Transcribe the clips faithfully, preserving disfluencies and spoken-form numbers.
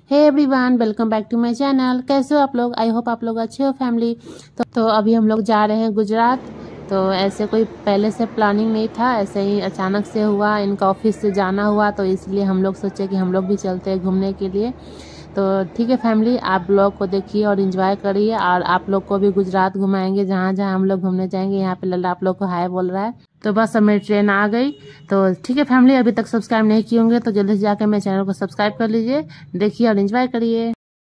Hey everyone, welcome back to my channel. कैसे हो आप लोग? आई होप आप लोग अच्छे हो फैमिली। तो, तो अभी हम लोग जा रहे हैं गुजरात। तो ऐसे कोई पहले से प्लानिंग नहीं था, ऐसे ही अचानक से हुआ। इनका ऑफिस से जाना हुआ तो इसलिए हम लोग सोचे कि हम लोग भी चलते हैं घूमने के लिए। तो ठीक है फैमिली, आप ब्लॉग को देखिए और एंजॉय करिए, और आप लोग को भी गुजरात घुमाएंगे जहाँ जहाँ हम लोग घूमने जाएंगे। यहाँ पे लल्ला आप लोग को हाय बोल रहा है। तो बस अब मेरी ट्रेन आ गई। तो ठीक है फैमिली, अभी तक सब्सक्राइब नहीं किए होंगे तो जल्दी से जाकर मेरे चैनल को सब्सक्राइब कर लीजिए, देखिए और एंजॉय करिए।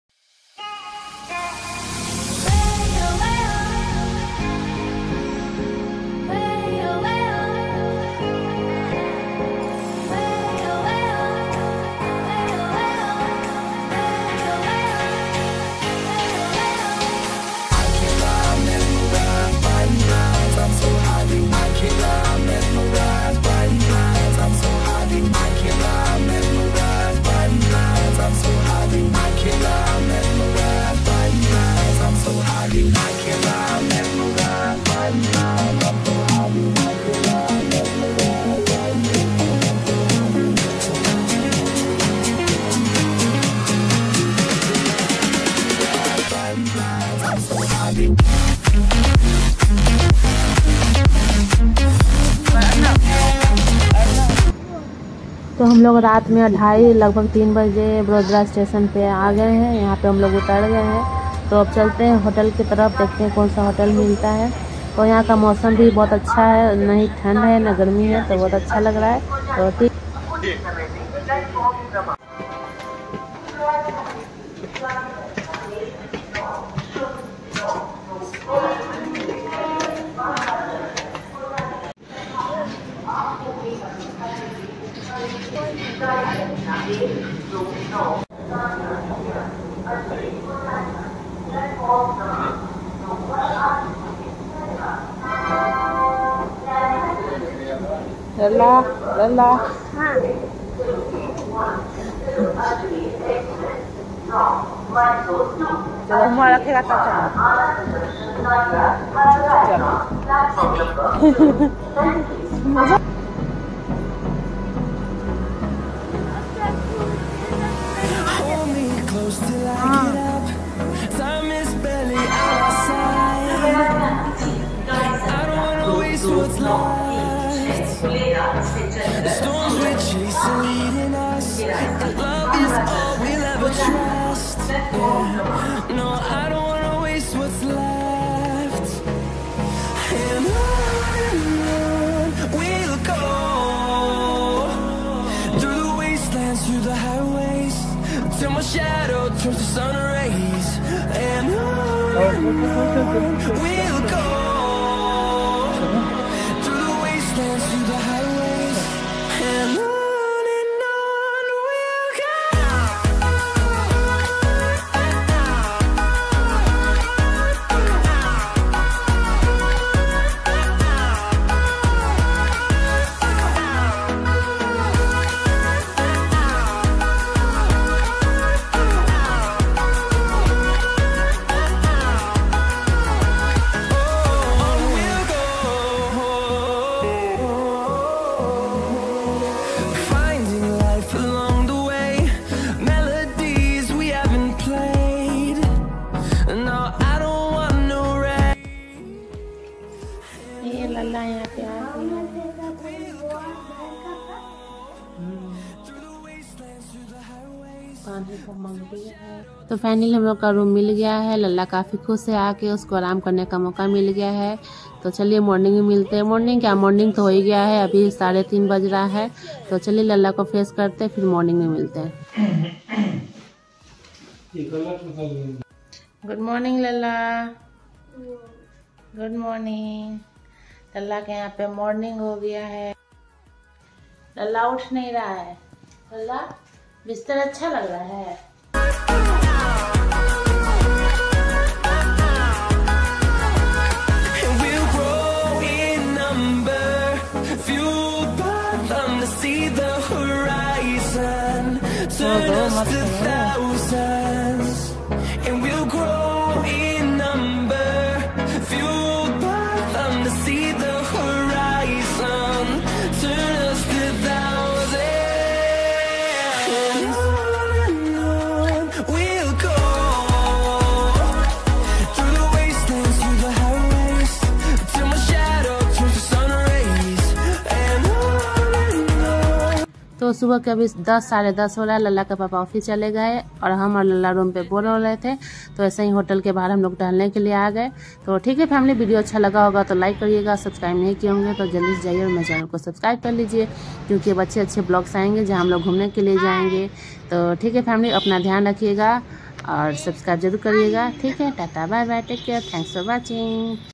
तो हम लोग रात में ढाई लगभग तीन बजे बड़ोदरा स्टेशन पे आ गए हैं। यहाँ पे हम लोग उतर गए हैं। तो अब चलते हैं होटल की तरफ, देखते हैं कौन सा होटल मिलता है। तो यहाँ का मौसम भी बहुत अच्छा है, न ही ठंड है न गर्मी है, तो बहुत अच्छा लग रहा है। तो ठीक लल्ला लल्ला चलो हमारा रखेगा तब चलो। Close till I get up. Time is barely on our side. I don't wanna waste what's left. The storms we chase are leading us. And love is all we'll ever trust. Yeah. No, I don't wanna waste what's left. And on and on we'll go, through the wastelands, through the highways, till my shadow turns to sun rays. And on we'll go, through the wastelands, through the highways, and on and on we'll go. लल्ला यहाँ पे आ तो finally हम लोग का room मिल गया है। लल्ला काफ़ी खुश है, आके उसको आराम करने का मौका मिल गया है। तो चलिए मॉर्निंग में मिलते हैं। मॉर्निंग क्या, मॉर्निंग तो हो ही गया है, अभी साढ़े तीन बज रहा है। तो चलिए लल्ला को फ्रेश करते हैं, फिर मॉर्निंग में मिलते हैं। Good morning Lalla, good morning. Lalla के यहाँ पे मॉर्निंग हो गया है। लल्ला उठ नहीं रहा है। लल्ला बिस्तर अच्छा लग रहा है। See the horizon, turn us to thousands, and we'll grow in number, fueled by them to see the horizon, turn us to thousands. सुबह के अभी दस साढ़े दस हो रहा है, लल्ला के पापा ऑफिस चले गए और हम और लल्ला रूम पे बोल रहे थे। तो ऐसे ही होटल के बाहर हम लोग टहलने के लिए आ गए। तो ठीक है फैमिली, वीडियो अच्छा लगा होगा तो लाइक करिएगा, सब्सक्राइब नहीं किए होंगे तो जल्दी से जाइए और मेरे चैनल को सब्सक्राइब कर लीजिए, क्योंकि अब अच्छे अच्छे ब्लॉग्स आएंगे जहाँ हम लोग घूमने के लिए जाएंगे। तो ठीक है फैमिली, अपना ध्यान रखिएगा और सब्सक्राइब जरूर करिएगा। ठीक है, tata bye bye, take care, thanks for watching.